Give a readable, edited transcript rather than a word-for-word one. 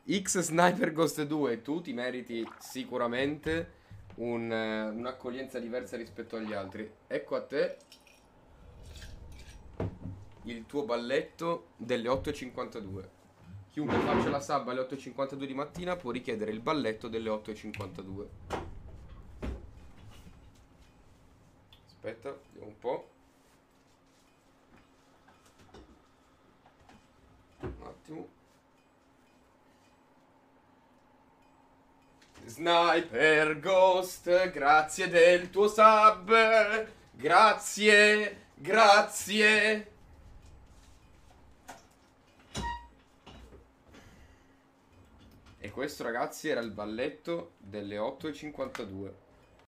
X Sniper Ghost 2, tu ti meriti sicuramente un'accoglienza diversa rispetto agli altri. Ecco a te il tuo balletto delle 8:52. Chiunque faccia la sub alle 8:52 di mattina può richiedere il balletto delle 8:52. Aspetta, vediamo un po'. Un attimo. Sniper Ghost, grazie del tuo sub. Grazie, grazie. E questo, ragazzi, era il balletto delle 8:52.